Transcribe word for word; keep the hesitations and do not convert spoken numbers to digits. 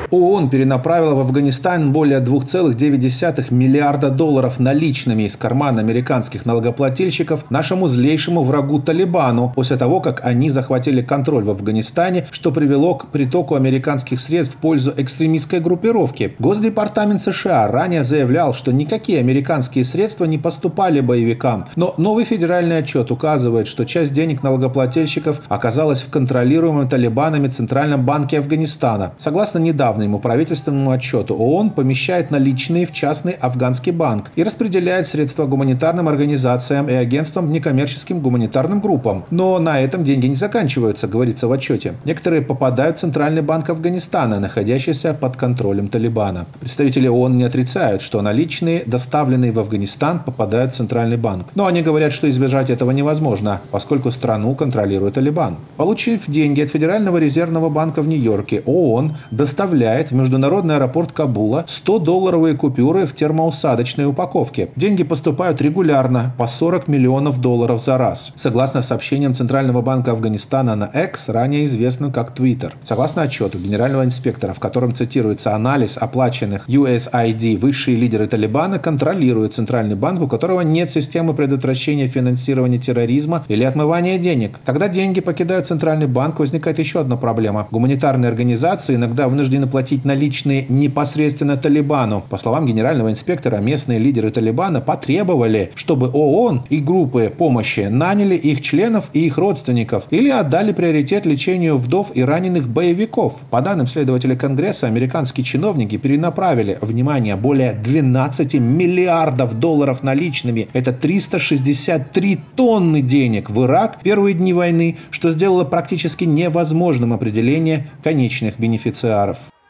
ООН перенаправила в Афганистан более двух целых девяти десятых миллиарда долларов наличными из кармана американских налогоплательщиков нашему злейшему врагу Талибану после того, как они захватили контроль в Афганистане, что привело к притоку американских средств в пользу экстремистской группировки. Госдепартамент США ранее заявлял, что никакие американские средства не поступали боевикам, но новый федеральный отчет указывает, что часть денег налогоплательщиков оказалась в контролируемом Талибанами Центральном банке Афганистана. Согласно недавнему правительственному отчету, ООН помещает наличные в частный афганский банк и распределяет средства гуманитарным организациям и агентствам некоммерческим гуманитарным группам. Но на этом деньги не заканчиваются, говорится в отчете. Некоторые попадают в Центральный банк Афганистана, находящийся под контролем Талибана. Представители ООН не отрицают, что наличные, доставленные в Афганистан, попадают в Центральный банк. Но они говорят, что избежать этого невозможно, поскольку страну контролирует Талибан. Получив деньги от Федерального резервного банка в Нью-Йорке, ООН доставляет в международный аэропорт Кабула сто-долларовые купюры в термоусадочной упаковке. Деньги поступают регулярно, по сорок миллионов долларов за раз. Согласно сообщениям Центрального банка Афганистана на X, ранее известным как Twitter. Согласно отчету генерального инспектора, в котором цитируется анализ оплаченных ю эс ай ди, высшие лидеры Талибана контролируют Центральный банк, у которого нет системы предотвращения финансирования терроризма или отмывания денег. Когда деньги покидают Центральный банк, возникает еще одна проблема. Гуманитарные организации иногда вынуждены платить наличные непосредственно Талибану. По словам генерального инспектора, местные лидеры Талибана потребовали, чтобы ООН и группы помощи наняли их членов и их родственников или отдали приоритет лечению вдов и раненых боевиков. По данным следователя Конгресса, американские чиновники перенаправили, внимание, более двенадцати миллиардов долларов наличными, это триста шестьдесят три тонны денег, в Ирак в первые дни войны, что сделало практически невозможным определение конечных бенефициаров.